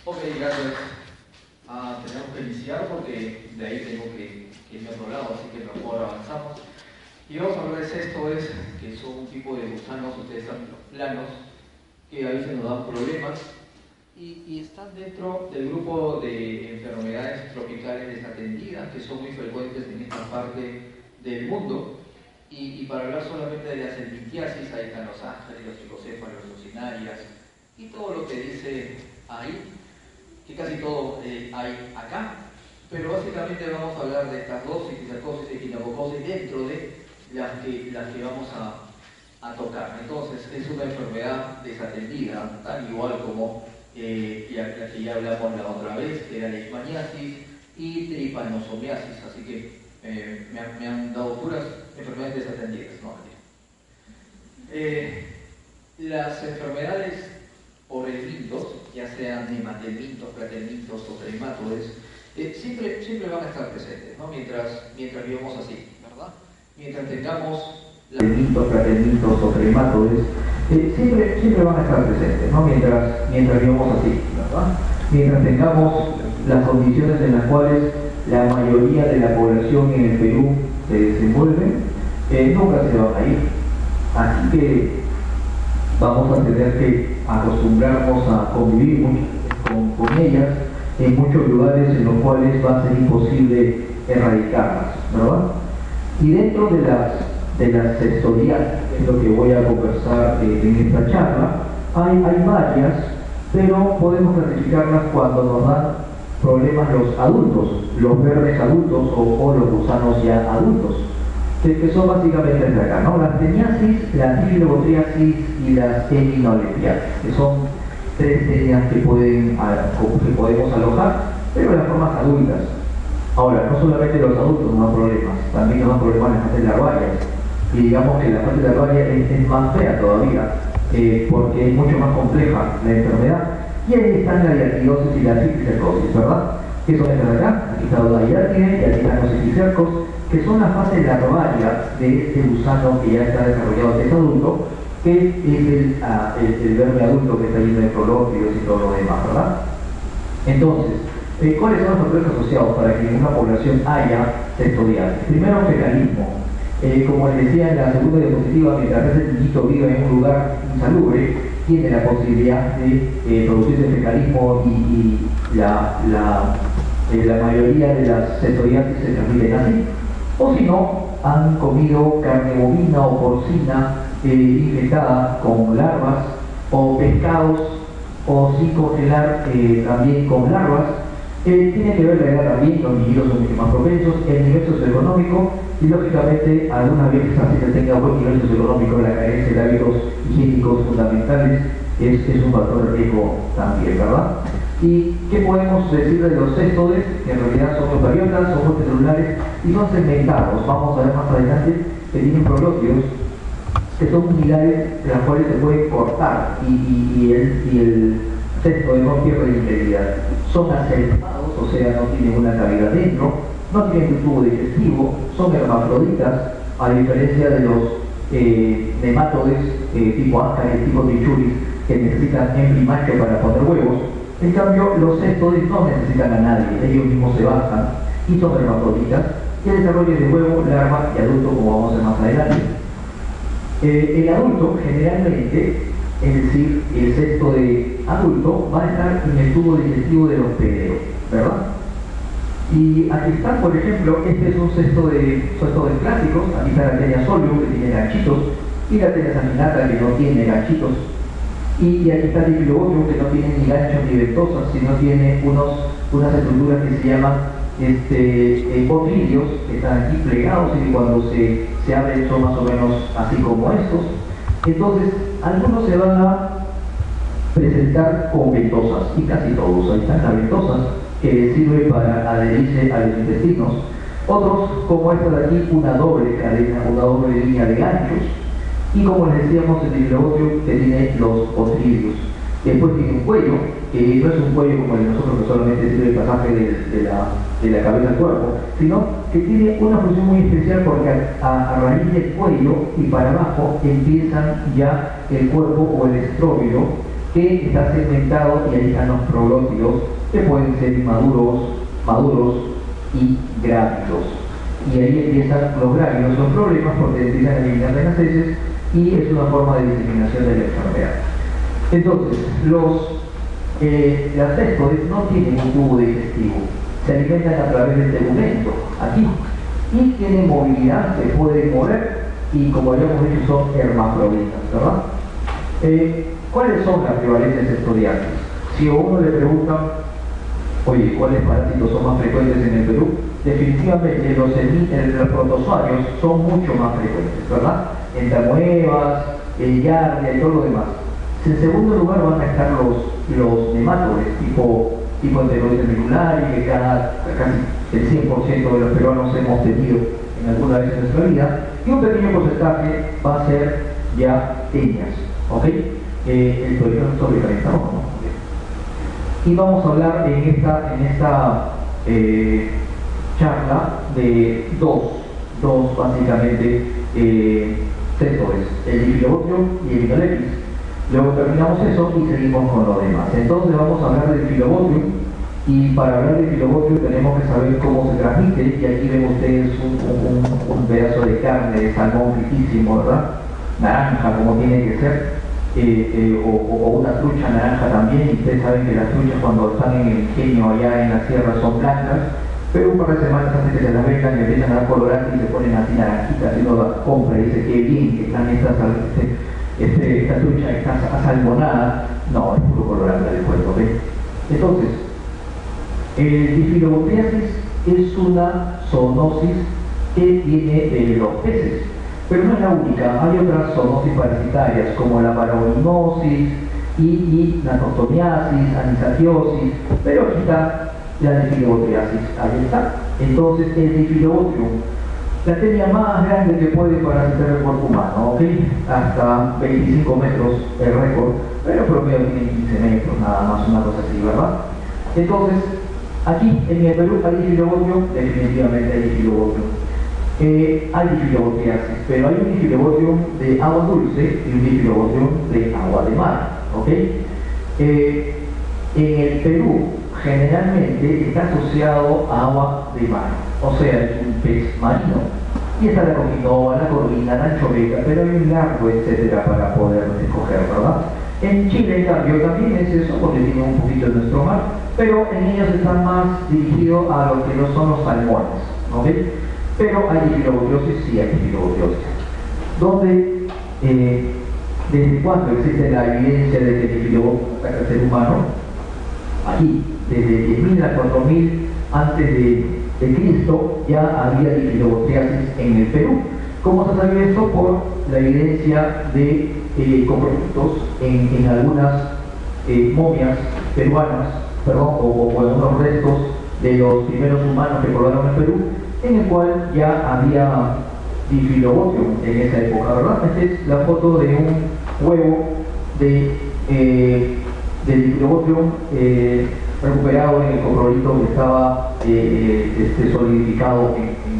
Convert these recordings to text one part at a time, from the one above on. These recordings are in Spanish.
Ok, gracias. Tenemos que iniciar porque de ahí tengo que irme a otro lado, así que mejor avanzamos. Y vamos a hablar de cestodes, que son un tipo de gusanos, ustedes saben, los planos, que a veces nos dan problemas y están dentro del grupo de enfermedades tropicales desatendidas, que son muy frecuentes en esta parte del mundo. Y para hablar solamente de la centitiasis, ahí están los ángeles, los psicocéfalos, los sucinarias y todo lo que dice ahí, que casi todo hay acá, pero básicamente vamos a hablar de estas dos, cisticercosis y equinococosis, dentro de las que vamos a tocar. Entonces, es una enfermedad desatendida, tan igual como la que ya hablamos la otra vez, que era la leishmaniasis y tripanosomiasis, así que me han dado puras enfermedades desatendidas, ¿no? Las enfermedades orelmitos, ya sean nematelmintos, platelmintos o tremátodes, siempre van a estar presentes, ¿no? Mientras vivamos así, ¿verdad? Mientras tengamos platelmintos o tremátodes, siempre van a estar presentes, ¿no? Mientras vivamos así, ¿verdad? Mientras tengamos las condiciones en las cuales la mayoría de la población en el Perú se desenvuelve, nunca se van a ir. Así que vamos a tener que acostumbrarnos a convivir con ellas en muchos lugares en los cuales va a ser imposible erradicarlas, ¿verdad? Y dentro de las cestodiasis, que es lo que voy a conversar en esta charla, hay varias, pero podemos clasificarlas cuando nos dan problemas los adultos, los verdes adultos o los gusanos ya adultos, que son básicamente de acá, ¿no? La teniasis, la difilobotríasis y las heminolepiasis, que son tres tenias que podemos alojar, pero las formas adultas. Ahora, no solamente los adultos nos dan problemas, también nos dan problemas las fases larvarias, y digamos que la fase larvaria es más fea todavía, porque es mucho más compleja la enfermedad, y ahí están la hiatidosis y la cisticercosis, ¿verdad? ¿Qué son estas de acá? Aquí está la hiatide y aquí están los cisticercos, que son la fase larvaria de este gusano que ya está desarrollado, que es adulto, que es el verde adulto que está lleno de prolóquidos y todo lo demás, ¿verdad? Entonces, ¿cuáles son los factores asociados para que en una población haya cestodiasis? Primero, fecalismo. Como les decía en la segunda diapositiva, mientras ese niñito vive en un lugar insalubre, tiene la posibilidad de producirse fecalismo y la mayoría de las cestodiasis se transmiten así. O si no, han comido carne bovina o porcina infectada con larvas, o pescados, o sin congelar también con larvas. Tiene que ver la edad también, los niños son mucho más propensos, el nivel socioeconómico y lógicamente algunas veces así se tenga buen nivel socioeconómico, la carencia de hábitos higiénicos fundamentales es un factor de riesgo también, ¿verdad? ¿Y qué podemos decir de los cestodes? Que en realidad son eucariotas, son multicelulares y son segmentados. Vamos a ver más adelante que tienen prolóquidos, que son unidades de las cuales se puede cortar y el cestode no pierde la integridad. Son acelmados, o sea, no tienen una cavidad dentro, no tienen un tubo digestivo, son hermafroditas, a diferencia de los nematodes tipo áscaris, tipo trichuris, que necesitan hembra y macho para poner huevos. En cambio, los cestodes no necesitan a nadie, ellos mismos se bajan y son hermafroditas, y el desarrollo de huevo, larva y adulto, como vamos a ver más adelante. El adulto generalmente, es decir, el cestode adulto, va a estar en el tubo digestivo de los peleos, ¿verdad? Y aquí está, por ejemplo, este es un cestodes clásicos. Aquí está la tenia solium, que tiene ganchitos, y la tenia saminata, que no tiene ganchitos. Y aquí está el difilobotrio, que no tiene ni ganchos ni ventosas, sino tiene unas estructuras que se llaman potrilios, que están aquí plegados y que cuando se abren son más o menos así como estos. Entonces, algunos se van a presentar con ventosas, y casi todos. Ahí están las ventosas, que sirve para adherirse a los intestinos. Otros, como esta de aquí, una doble cadena, una doble línea de ganchos. Y como les decíamos, el difilobotrio que tiene los potrilios. Después tiene un cuello, que no es un cuello como el de nosotros, que solamente sirve el pasaje de la cabeza al cuerpo, sino que tiene una función muy especial porque a raíz del cuello y para abajo empiezan ya el cuerpo o el estróbilo que está segmentado y ahí están los proglótidos, que pueden ser maduros y grávidos. Y ahí empiezan los grávidos, son problemas porque empiezan a eliminar las heces y es una forma de diseminación de la enfermedad. Entonces, las cestodes no tienen un tubo digestivo, se alimentan a través del tegumento, aquí, y tienen movilidad, se pueden mover y como habíamos dicho son hermafroditas, ¿verdad? ¿Cuáles son las prevalencias cestodiales? Si a uno le preguntan, oye, ¿cuáles parásitos son más frecuentes en el Perú? Definitivamente los protozoarios son mucho más frecuentes, ¿verdad? Entamoebas, Giardia y todo lo demás. En segundo lugar van a estar los nemátodes, tipo enteroides celulares, que casi el 100% de los peruanos hemos tenido en alguna vez en nuestra vida, y un pequeño porcentaje va a ser ya teñas, ¿ok? El peruano sobrecalentado, ¿no? Y vamos a hablar en esta charla de dos básicamente cestodes, el difilobotrio y el Inolepis. Luego terminamos eso y seguimos con lo demás. Entonces vamos a hablar del Difilobotrio, y para hablar del Difilobotrio tenemos que saber cómo se transmite, y aquí ven ustedes un pedazo de carne de salmón riquísimo, ¿verdad? Naranja, como tiene que ser, o una trucha naranja también, y ustedes saben que las truchas cuando están en el ingenio allá en la sierra son blancas, pero un par de semanas antes que se las vengan empiezan a dar colorantes y se ponen así naranjitas, y uno las compra y dice que bien que están esta trucha está asalmonada. No, es puro colorante del cuerpo, ¿ves? Entonces, el difilobotriasis es una zoonosis que viene de los peces, pero no es la única. Hay otras zoonosis parasitarias como la paraginosis y natostomiasis, anisakiosis, pero aquí está la difilobotriasis, ahí está. Entonces, el difilobotrium, la tenia más grande que puede parasitar el cuerpo humano, ¿ok? Hasta 25 metros el récord, pero promedio tiene 15 metros, nada más, una cosa así, ¿verdad? Entonces, aquí en el Perú hay difilobotrio, definitivamente hay difilobotrio. Hay difilobotriasis, pero hay un difilobotrio de agua dulce y un difilobotrio de agua de mar, ¿ok? En el Perú, generalmente está asociado a agua de mar, o sea, es un pez marino. Y está la coquinoa, la corvina, la anchoveca, pero hay un largo etcétera para poder escoger, ¿verdad? En Chile, en cambio, también es eso, porque tiene un poquito de nuestro mar, pero en ellos están más dirigidos a lo que no son los salmones, ¿ok? Pero hay difilobotriosis, sí hay difilobotriosis. Donde, ¿desde cuándo existe la evidencia de que el difilobotrio ataca al ser humano? Aquí, desde 10.000 a 4.000 antes de Cristo ya había difilobotriasis en el Perú. ¿Cómo se sabe esto? Por la evidencia de coproductos en algunas momias peruanas, o en unos restos de los primeros humanos que poblaron el Perú, en el cual ya había difilobotrio en esa época, ¿verdad? Esta es la foto de un huevo de difilobotrio recuperado en el coprolito que estaba solidificado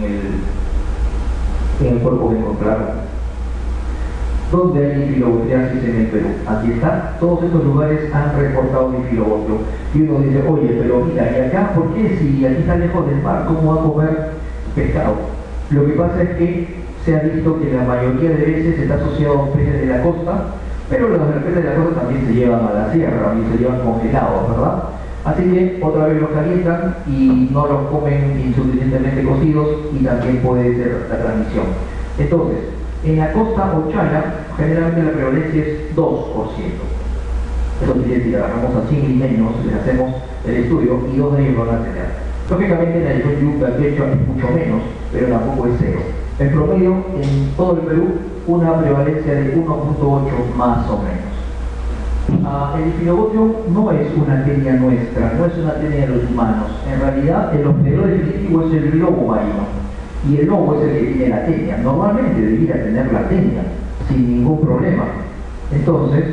en el cuerpo que encontraron. ¿Dónde hay difilobotriasis en el Perú? Aquí está, todos estos lugares han reportado difilobotrio. Y uno dice, oye, pero mira, ¿y acá por qué? Si aquí está lejos del mar, ¿cómo va a comer pescado? Lo que pasa es que se ha visto que la mayoría de veces está asociado a peces de la costa, pero los peces de la costa también se llevan a la sierra y se llevan congelados, ¿verdad? Así que otra vez los calientan y no los comen insuficientemente cocidos, y también puede ser la transmisión. Entonces, en la costa ochana, generalmente la prevalencia es 2%. Eso quiere decir, agarramos a 100 limeños, les hacemos el estudio y 2 de ellos van a tener. Lógicamente en la región Yucatán es mucho menos, pero tampoco es cero. En promedio, en todo el Perú, una prevalencia de 1.8 más o menos. El difilobotrio no es una tenia nuestra, no es una tenia de los humanos. En realidad, el hospedero definitivo es el lobo marino, y el lobo es el que tiene la tenia. Normalmente debería tener la tenia sin ningún problema. Entonces,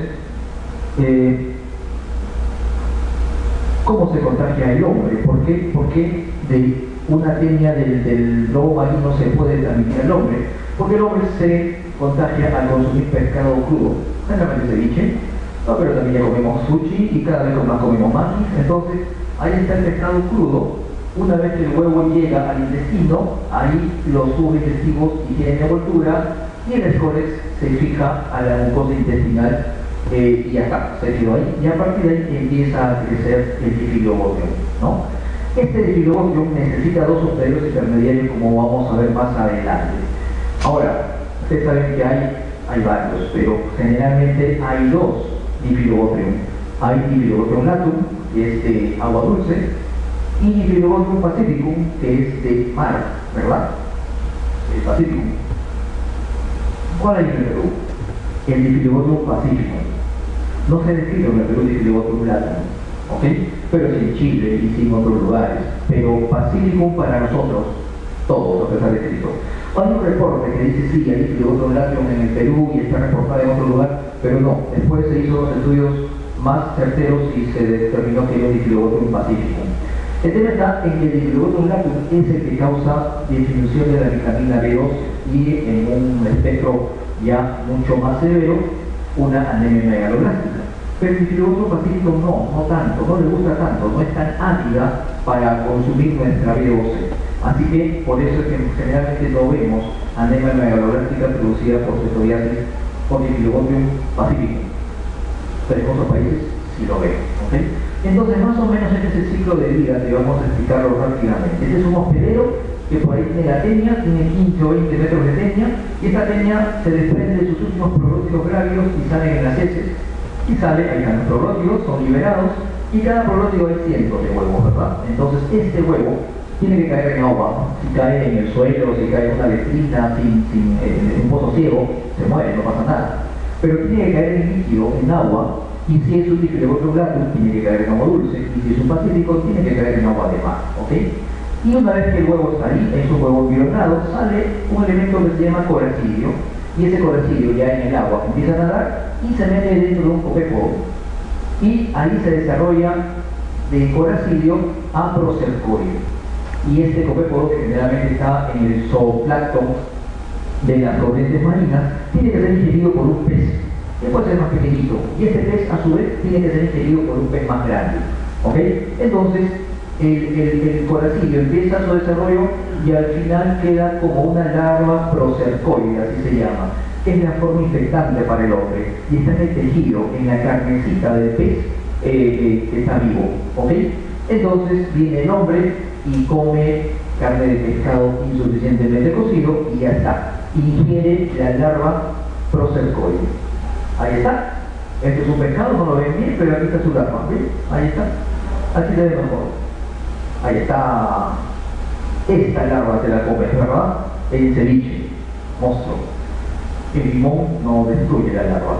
¿cómo se contagia el hombre? ¿Por qué de una tenia del lobo marino se puede transmitir al hombre? Porque el hombre se contagia al consumir pescado crudo, generalmente ceviche, No, pero también ya comemos sushi y cada vez más comemos makis. Entonces, ahí está el pescado crudo. Una vez que el huevo llega al intestino, ahí los tubos digestivos digieren la envoltura y el escórex se fija a la mucosa intestinal y ya está, se quedó ahí. Y a partir de ahí empieza a crecer el Bifidobacterium, ¿no? Este Bifidobacterium necesita dos sustratos intermediarios, como vamos a ver más adelante. Ahora, ustedes saben que hay varios, pero generalmente hay dos Bifidobacterium. Hay Bifidobacterium latum, que es de agua dulce, y Bifidobacterium pacificum, que es de mar, ¿verdad? El Pacificum. ¿Cuál hay en el Perú? El Bifidobacterium pacificum. No se describe en el Perú Bifidobacterium latum, ¿ok? Pero sí en Chile y sí en otros lugares. Pero Pacificum para nosotros, todos los que está descrito. Hay un reporte que dice sí, hay Bifidobacterium latum en el Perú y está reportado en otro lugar, pero no. Después se hizo los estudios más certeros y se determinó que era el Bifidobacterium pacificum. El tema está en que el Bifidobacterium latum es el que causa disminución de la vitamina B2 y en un espectro ya mucho más severo, una anemia megaloblástica. Pero el Bifidobacterium pacificum no tanto, no le gusta tanto, no es tan ácida para consumir nuestra B12. Así que por eso es que generalmente no vemos anemia megaloblástica producida por cetoides por Bifidobacterium pacificum. Pero en otros países sí lo vemos, ¿ok? Entonces, más o menos este es el ciclo de vida que vamos a explicarlo rápidamente. Este es un hospedero que por ahí tiene la teña, tiene 15 o 20 metros de teña, y esta teña se desprende de sus últimos proglóticos gravios y salen en las heces. Y sale, ahí están los proglóticos, son liberados, y cada proglótico hay cientos de huevos, ¿verdad? Entonces, este huevo tiene que caer en agua. Si cae en el suelo, si cae en una letrina, en un pozo ciego, se muere, no pasa nada. Pero tiene que caer en líquido, en agua. Y si es un Bifidobacterium latum, tiene que caer en agua dulce. Y si es un pacífico, tiene que caer en agua de mar, ¿ok? Y una vez que el huevo está ahí, es un huevo embrionado, sale un elemento que se llama coracidio. Y ese coracidio ya en el agua empieza a nadar y se mete dentro de un copépodo. Y ahí se desarrolla de coracidio a procercoide. Y este copépodo, que generalmente está en el zooplancton de las corrientes marinas, tiene que ser ingerido por un pez. Que puede ser más pequeñito, y este pez a su vez tiene que ser ingerido por un pez más grande, ¿ok? Entonces el coracidio empieza su desarrollo y al final queda como una larva procercoide, así se llama, que es la forma infectante para el hombre, y está en el tejido, en la carnecita del pez que está vivo, ¿ok? Entonces viene el hombre y come carne de pescado insuficientemente cocido y ya está, ingiere la larva procercoide. Ahí está. Este es un pescado, no lo ven bien, pero aquí está su larva, ¿ven? Ahí está. Así se ve mejor. Ahí está. Esta larva se la comes, ¿verdad? El ceviche, monstruo. El limón no destruye la larva.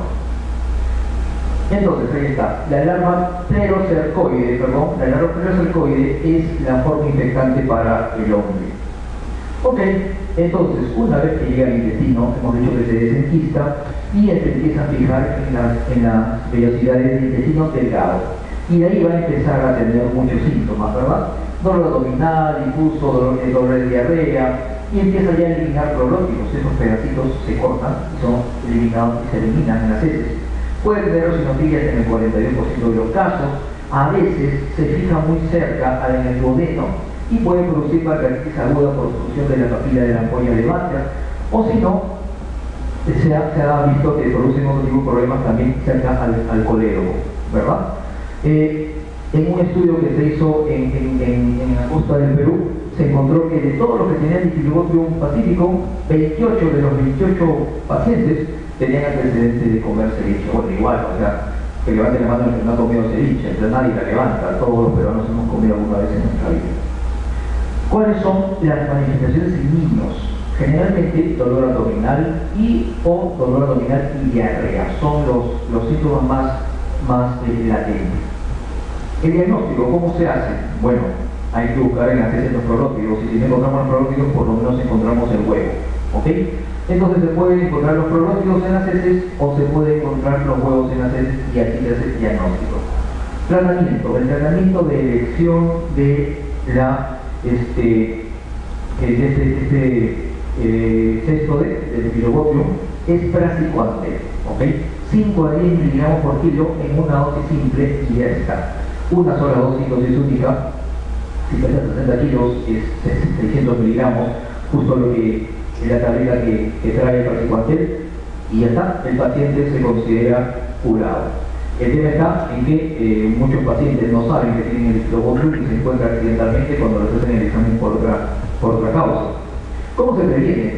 Entonces, ahí está. La larva pterocercoide, la larva pterocercoide es la forma infectante para el hombre. Ok, entonces, una vez que llega al intestino, hemos dicho que se desenquista y se empieza a fijar en las vellosidades del intestino delgado. Y de ahí va a empezar a tener muchos síntomas, ¿verdad? Dolor abdominal, difuso, dolor de diarrea, y empieza ya a eliminar proglóticos. Esos pedacitos se cortan y son eliminados y se eliminan en las heces. Puede tener eosinofilias en el 42% de los casos. A veces se fija muy cerca en el duodeno y puede producir pancreatitis aguda por obstrucción de la papila de la ampolla levancia, o si no, se ha visto que producen otro tipo de problemas también cerca al colédogo, ¿verdad? En un estudio que se hizo en la costa del Perú, se encontró que de todos los que tenían Bifidobacterium pacificum, 28 de los 28 pacientes tenían antecedentes de comer ceviche. Bueno, igual, o sea, que levanten la mano el que no ha comido ceviche, pero nadie la levanta, todos los peruanos hemos comido alguna vez en nuestra vida. ¿Cuáles son las manifestaciones en niños? Generalmente dolor abdominal o dolor abdominal y diarrea son los síntomas más latentes. El diagnóstico, ¿cómo se hace? Bueno, hay que buscar en las heces los proglóticos, y si no encontramos los proglóticos, por lo menos encontramos el huevo, ¿ok? Entonces se pueden encontrar los proglóticos en las heces o se pueden encontrar los huevos en las heces y así se hace el diagnóstico. Tratamiento, el tratamiento de elección de la cesto de Bifidobacterium es praziquantel, ¿ok? 5 a 10 miligramos por kilo en una dosis simple y ya está. Una sola dosis única, si pesa 60 kilos es 600 miligramos, justo lo que es la tableta que trae el praziquantel, y ya está, el paciente se considera curado. El tema está en que muchos pacientes no saben que tienen el difilobotrio y se encuentran accidentalmente cuando les hacen el examen por otra causa. ¿Cómo se previene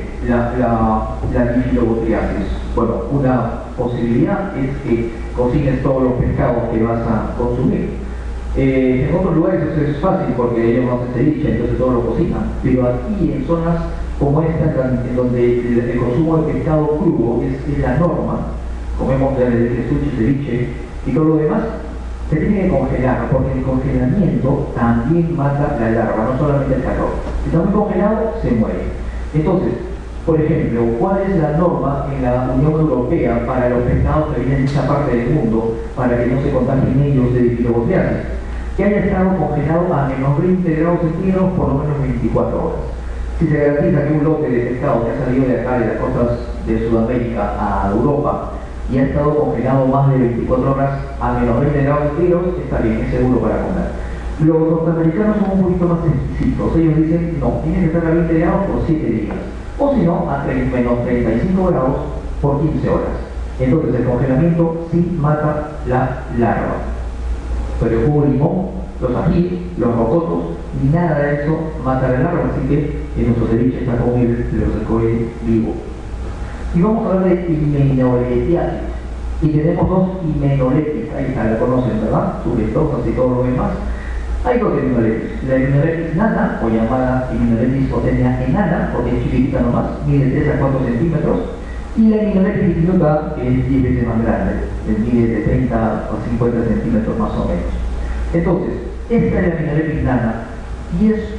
la difilobotriasis? Bueno, una posibilidad es que cocines todos los pescados que vas a consumir. En otros lugares eso es fácil porque ellos no hacen ceviche, entonces todo lo cocinan. Pero aquí en zonas como esta, en donde el consumo de pescado crudo es la norma, comemos de sushi, ceviche y todo lo demás, se tiene que congelar, porque el congelamiento también mata la larva, no solamente el calor. Si está muy congelado, se muere. Entonces, por ejemplo, ¿cuál es la norma en la Unión Europea para los pescados que vienen de esta parte del mundo para que no se contagien ellos de difilobotriasis? Que haya estado congelado a menos 20 grados centígrados por lo menos 24 horas. Si se garantiza que un lote de pescado que ha salido de acá, de las costas de Sudamérica a Europa, y ha estado congelado más de 24 horas a menos 20 grados centígrados, está bien, es seguro para comer. Los norteamericanos son un poquito más exquisitos. Ellos dicen, no, tiene que estar a 20 grados por 7 días. O si no, a menos 35 grados por 15 horas. Entonces el congelamiento sí mata la larva. Pero el jugo de limón, los ají, los rocotos, ni nada de eso mata la larva, así que en nuestro ceviche está con el Praziquantel vivo. Y vamos a hablar de himenoletiasis. Y tenemos dos himenoletis, ahí está, la conocen, ¿verdad? Subestosas y todo lo demás. Hay dos himenoletis. La himenoletis nana, o llamada himenoletis otenia enana, porque es chiquitita nomás, mide 3 a 4 centímetros. Y la himenoletis diminuta, que es 10 veces más grande, mide de 30 a 50 centímetros más o menos. Entonces, esta es la himenoletis nana, y es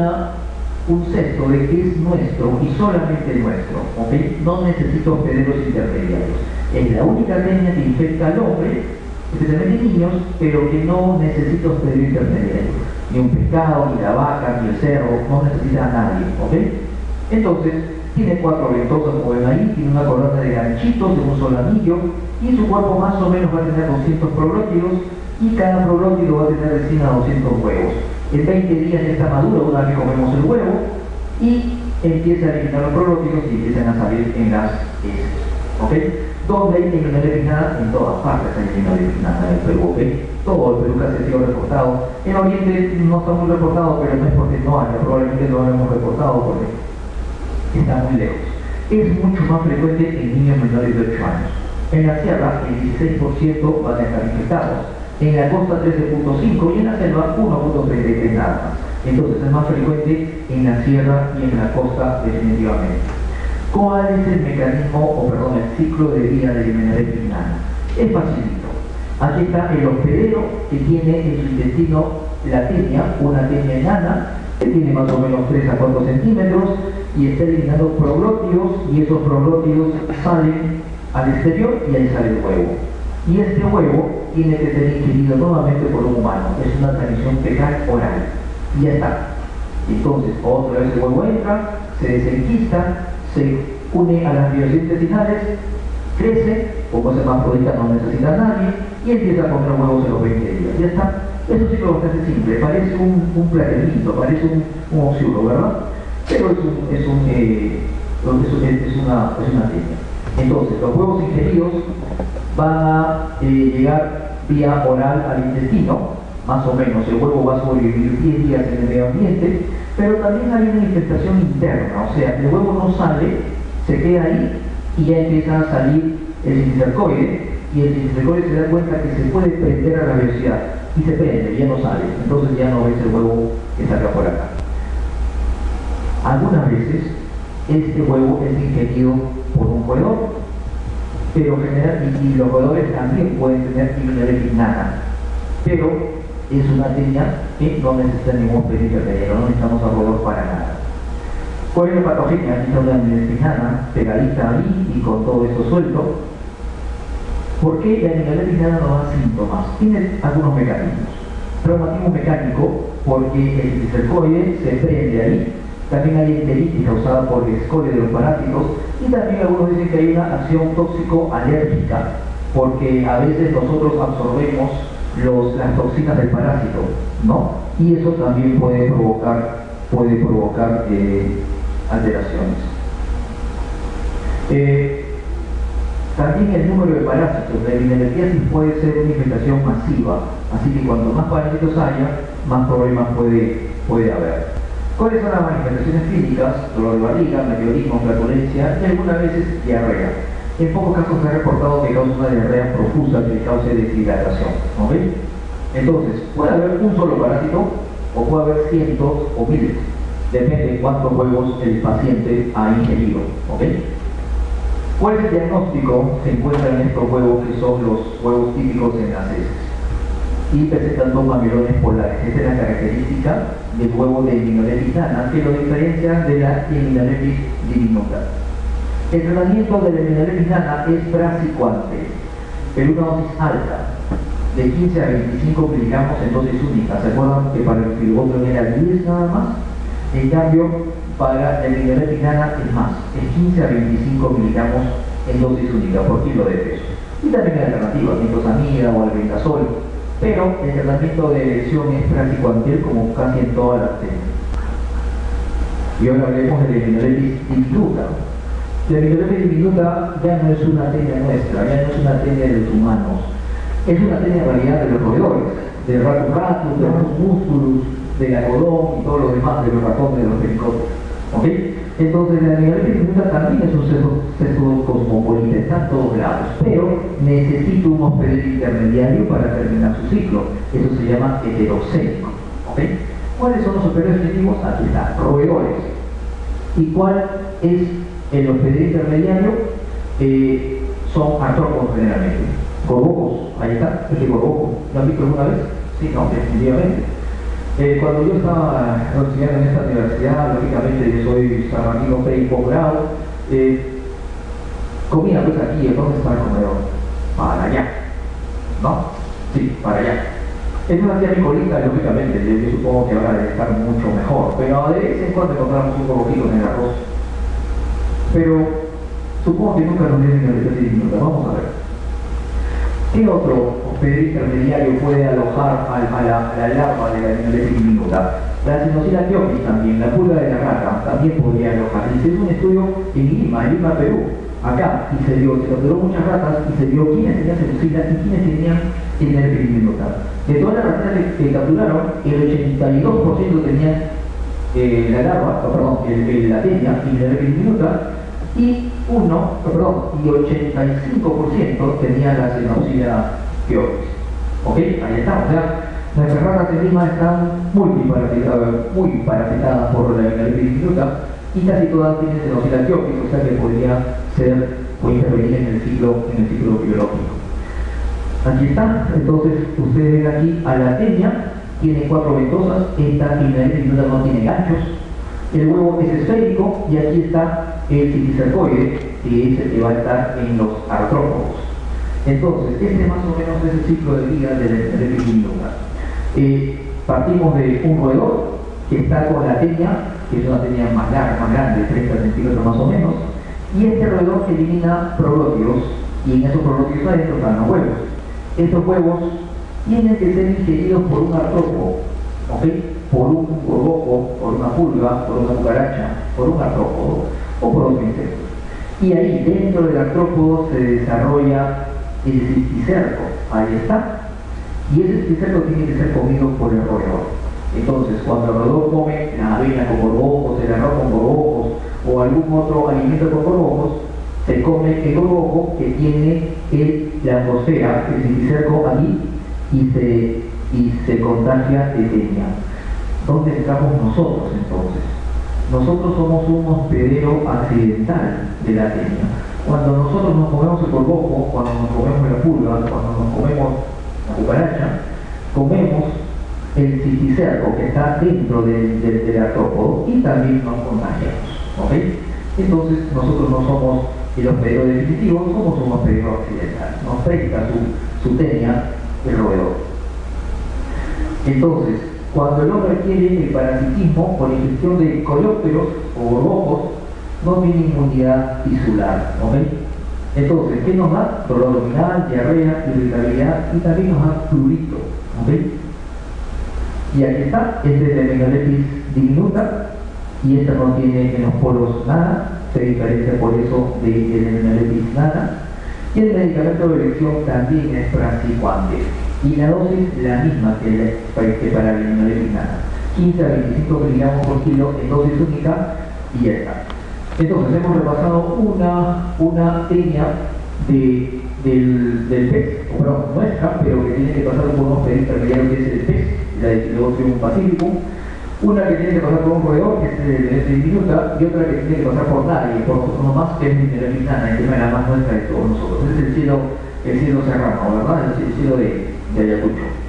un sexto de que es nuestro y solamente nuestro, ¿ok? No necesita hospederos intermediarios. Es la única tenia que infecta al hombre, especialmente niños, pero que no necesita hospedero intermediario. Ni un pescado, ni la vaca, ni el cerdo, no necesita a nadie, ¿ok? Entonces, tiene 4 ventosas como ven ahí, tiene una corbata de ganchitos de un solo anillo, y su cuerpo más o menos va a tener 200 proglótidos, y cada proglótido va a tener de 100 a 200 huevos. En 20 días ya está maduro una vez que comemos el huevo y empieza a eliminar los proglótidos y empiezan a salir en las heces. ¿Ok? ¿Dónde hay himenoletis nana? En todas partes hay himenoletis nana en el Perú. ¿Ok? Todo el Perú casi ha sido reportado. En Oriente no está muy reportado, pero no es porque no haya, probablemente no lo hemos reportado porque está muy lejos. Es mucho más frecuente en niños menores de 8 años. En la sierra el 16% van a estar infectados. En la costa 13.5 y en la selva 1.33 nada más. Entonces es más frecuente en la sierra y en la costa definitivamente. ¿Cuál es el mecanismo, el ciclo de vida de la himenoletis nana? Es facilito. Aquí está el hospedero que tiene en su intestino la tenia, una tenia enana, que tiene más o menos 3 a 4 centímetros y está eliminando proglótidos y esos proglótidos salen al exterior y ahí sale el huevo. Y este huevo tiene que ser ingerido nuevamente por un humano. Es una transmisión fecal oral. Y ya está. Entonces, otra vez el huevo entra, se desenquista, se une a las fibras intestinales, crece, como es hermafrodita no necesita a nadie, y empieza a poner huevos en los 20 días. Ya está. Es un ciclo bastante simple. Parece un platanito, parece un oxiuro, ¿verdad? Pero es una tenia. Entonces, los huevos ingeridos van a llegar vía oral al intestino, más o menos. El huevo va a sobrevivir 10 días en el medio ambiente, pero también hay una infestación interna, o sea, el huevo no sale, se queda ahí y ya empieza a salir el cisticercoide, y el cisticercoide se da cuenta que se puede prender a la velocidad y se prende, ya no sale, entonces ya no ves el huevo que salga por acá. Algunas veces este huevo es ingerido por un roedor, pero y los roedores también pueden tener himenoletis nana, pero es una tenia que no necesita ningún hospedero intermediario, no necesitamos al roedor para nada. ¿Cuál es la patogenia? Aquí está una himenoletis nana pegadita ahí y con todo esto suelto. ¿Por qué la himenoletis nana no da síntomas? Tiene algunos mecanismos. Traumatismo mecánico, porque el cisticercoide se prende ahí. También hay enteritis causada por el escoria de los parásitos, y también algunos dicen que hay una acción tóxico-alérgica porque a veces nosotros absorbemos las toxinas del parásito, ¿no? Y eso también puede provocar alteraciones. También el número de parásitos, la epidemiología puede ser una infestación masiva, así que cuanto más parásitos haya, más problemas puede haber. ¿Cuáles son las manifestaciones clínicas? Dolor de barriga, meteorismo, flatulencia y algunas veces diarrea. En pocos casos se ha reportado que causa una diarrea profusa que cause deshidratación. ¿Ok? Entonces, puede haber un solo parásito o puede haber cientos o miles. Depende de cuántos huevos el paciente ha ingerido. ¿Ok? ¿Cuál es el diagnóstico? Se encuentran en estos huevos que son los huevos típicos en las heces y presentan dos mamilones polares. Esta es la característica del huevo de Hemianolepis nana, que lo diferencia de la Hemianolepis diminuta. El tratamiento de la Hemianolepis nana es praziquantel, pero una dosis alta, de 15 a 25 miligramos en dosis única. ¿Se acuerdan que para el filobotón era 10 nada más? En cambio, para la Hemianolepis nana es más, es 15 a 25 miligramos en dosis única por kilo de peso. Y también hay alternativas, nitrosamida o albendazol, pero el tratamiento de elección es praziquantel como casi en todas las técnicas. Y ahora hablemos de la Hemianolepis diminuta. La Hemianolepis diminuta ya no es una tenia nuestra, ya no es una tenia de los humanos, es una tenia en realidad de los roedores, de ratus, de los músculos, del algodón y todo lo demás, de los ratones, de los pericotos. ¿Ok? Entonces la Hemianolepis diminuta también es un sesgo cosmopolita, está en todos lados, pero necesita un hospedero intermediario para terminar su ciclo. Eso se llama heterocénico. ¿Ok? ¿Cuáles son los hospederos definitivos? Aquí está, roedores. ¿Y cuál es el hospedero intermediario? Son artrópodos generalmente. Gorgojos, ahí está, este gorgojo. ¿Lo han visto alguna vez? Sí, no, definitivamente. Cuando yo estaba estudiando en esta universidad, lógicamente yo soy San Martín pre y posgrado, comía pues aquí. ¿Dónde está el comedor? Para allá, ¿no? Sí, para allá. Eso hacía mi colita, lógicamente, yo supongo que ahora debe estar mucho mejor, pero de vez en cuando encontramos un gorgojito en el arroz. Pero supongo que nunca nos deben de vamos a ver. ¿Qué otro hospedero intermediario puede alojar a la larva de la Hemianolepis diminuta? La Sinosila-Theopis también, la pulga de la rata, también podría alojar. Se hizo un estudio en Lima, Perú, acá, y se capturó muchas ratas y se vio quiénes tenían Sinosila y quiénes tenían Hemianolepis diminuta. De todas las ratas que capturaron, el 82% tenían la larva, la tenia, Hemianolepis diminuta, y 85% tenía la Sinosila-Theopis. ¿Ok? Ahí está. O sea, nuestras ratas de Lima están muy parasitadas por la Hemianolepis diminuta y casi todas tienen Sinosila-Theopis, o sea que podría intervenir en el ciclo biológico. Aquí está. Entonces, ustedes ven aquí a la tenia, tiene 4 ventosas, esta Hemianolepis diminuta no tiene ganchos. El huevo es esférico y aquí está el citicercoide, que es el que va a estar en los artrópodos. Entonces, este más o menos es el ciclo de vida de la Hemianolepis diminuta. Partimos de un roedor que está con la tenia, que es una tenia más larga, más grande, 30 centímetros más o menos, y este roedor elimina proglótidos, y en esos proglótidos adentro están los huevos. Estos huevos tienen que ser ingeridos por un artrópodo, ¿ok? Por un gorgojo, por una pulga, por una cucaracha, por un artrópodo o por otro insecto. Y ahí dentro del artrópodo se desarrolla el cisticerco, ahí está. Y ese cisticerco tiene que ser comido por el roedor. Entonces, cuando el roedor come la avena con gorgojos, el arroz con gorgojos o algún otro alimento con gorgojos, se come el gorgojo que tiene la atmósfera, el cisticerco aquí, y se contagia de tenia. ¿Dónde estamos nosotros entonces? Nosotros somos un hospedero accidental de la tenia. Cuando nosotros nos comemos el gorgojo, cuando nos comemos la pulga, cuando nos comemos la cucaracha, comemos el cisticerco que está dentro del artrópodo y también nos contagiamos. ¿Ok? Entonces nosotros no somos el hospedero definitivo, somos un hospedero accidental. Nos presta su tenia el roedor. Entonces, cuando el hombre adquiere el parasitismo por ingestión de coleópteros o gorgojos, no tiene inmunidad tisular, ¿ok? Entonces, ¿qué nos da? Dolor abdominal, diarrea, irritabilidad y también nos da prurito. ¿Ok? Y aquí está, este es el Megalepis diminuta y esta no tiene en los polos nada, se diferencia por eso del Megalepis nada. Y el medicamento de elección también es praziquantel. Y la dosis la misma que para el Megalepis nada. 15 a 25 miligramos por kilo en dosis única y ya está. Entonces hemos repasado una teña del PES, o bueno, nuestra, pero que tiene que pasar por unos intermediarios que es el PES, la de Phyllobotrium pacificum, una que tiene que pasar por un roedor, que es el diminuta, y otra que tiene que pasar por nadie, por nosotros más, que es el Megalepis nana, que es la más nuestra de todos nosotros. Ese es el cielo serrano, ¿verdad? El cielo de Ayacucho.